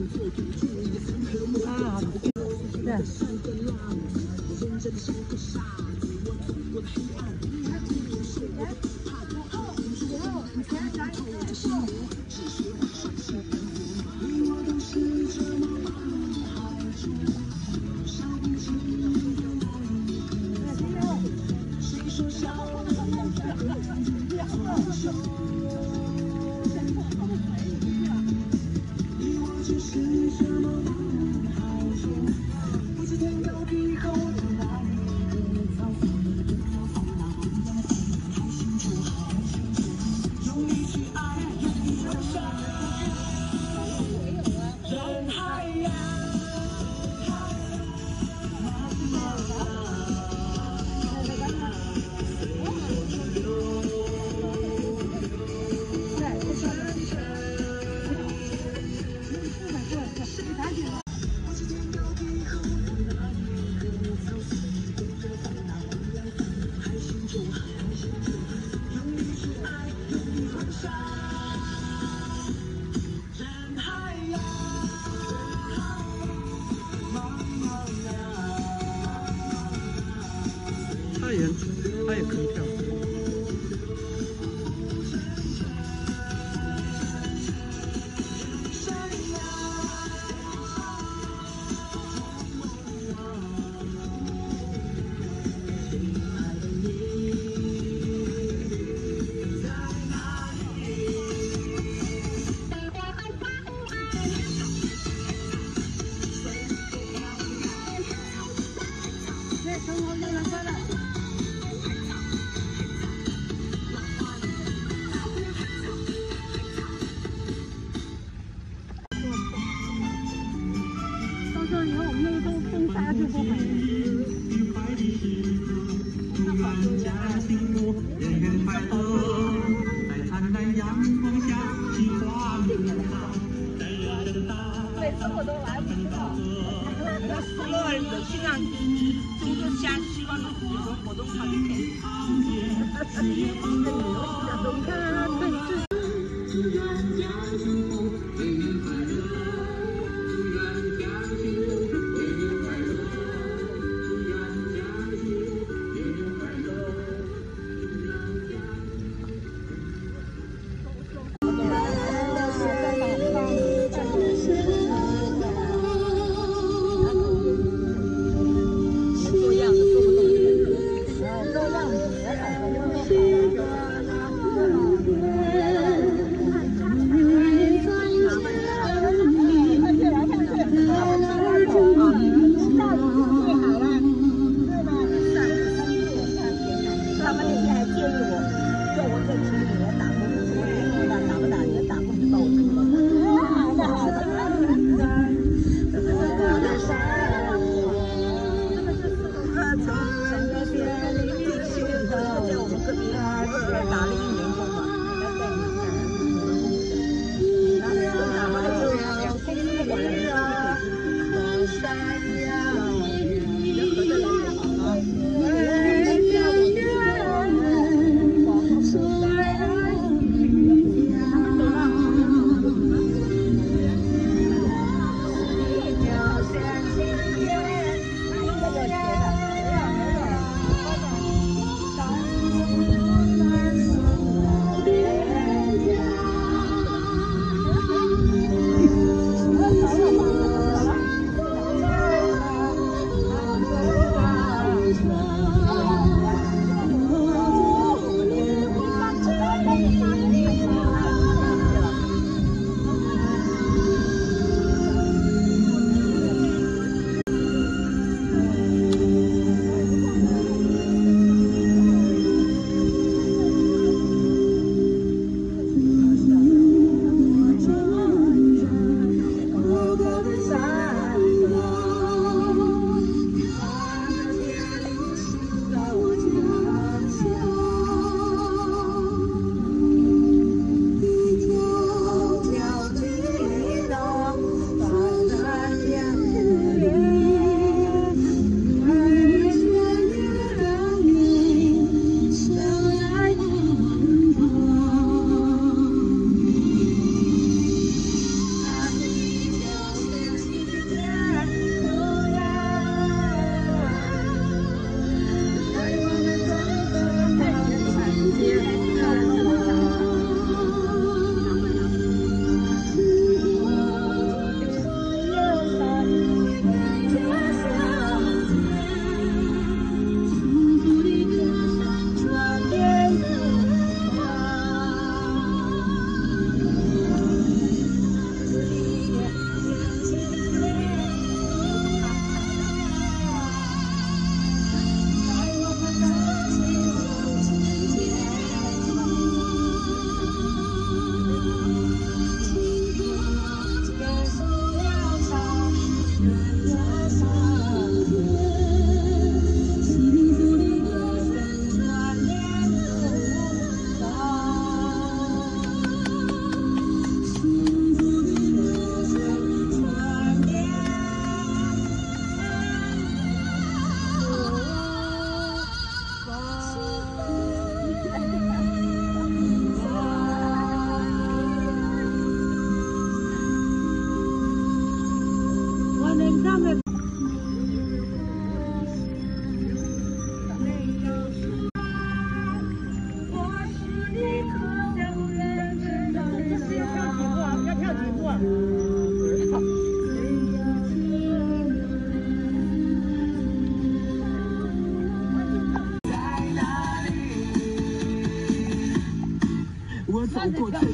啊，对。他也可以跳。以后我们那个风沙就不会。每次我都来不到。所有人都尽量中秋节希望能有个活动好一点。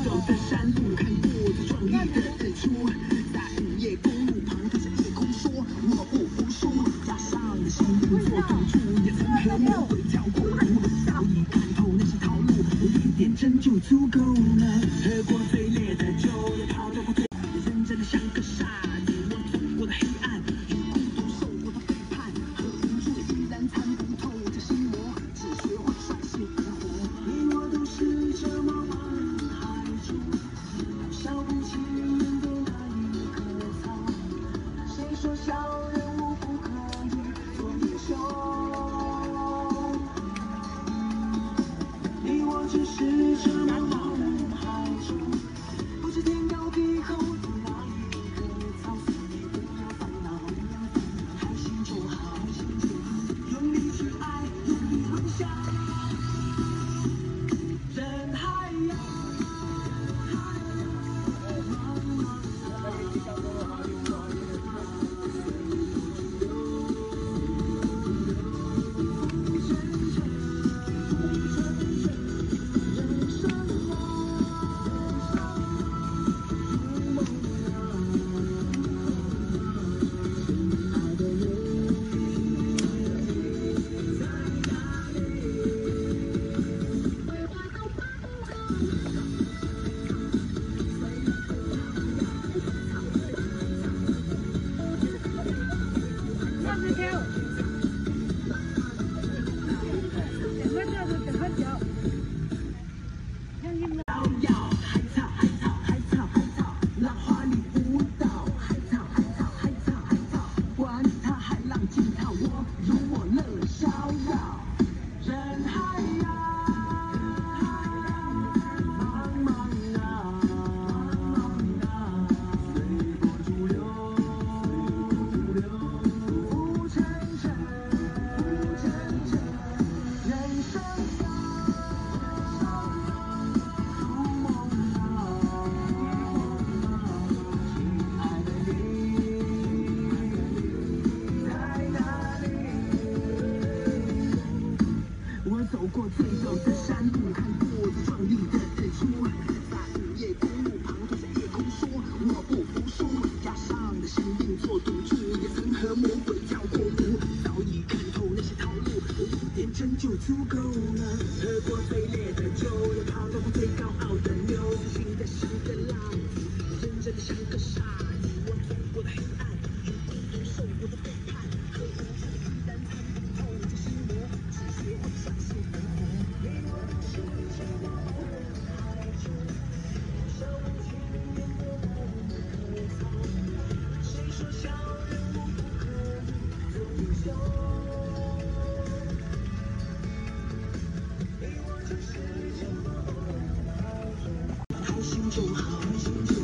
走的山路，看过最壮丽的日出，在午夜公路旁对着夜空说，我不服输，加上了心灵做赌注，也曾和魔鬼跳过湖，早已看透那些套路，有一点真就足够了。喝过最烈的酒，也跑得过最认真的像个傻子，我走过的黑暗与孤独，受过的背叛和无助，依然参不透这心魔，只学会率性而活。你我都是这么往海中，笑不起面对那一棵草。谁说小人物不可以做英雄？你我只是这么往海中，不知天高地厚在哪一棵草，你不要烦恼，开心就好，用力去爱，用力微笑。人海呀，走过最陡的山路，看过最壮丽的日出，在午夜公路旁对着夜空说，我不服输，加上了心病做赌注，也曾和魔鬼跳过湖，早已看透那些套路，有一点真就足够了。喝过最烈的酒，也跑得过最高傲的牛，自信的像个浪子，认真的像个傻子，我走过的黑暗与孤独，受过的背叛和无助，依然参不透这心魔，只学会率性而活。你我都是这么往海中，笑不起面对那一棵草。谁说小人物不可以做英雄？你我只是这么往海中，开心就好，开心就好。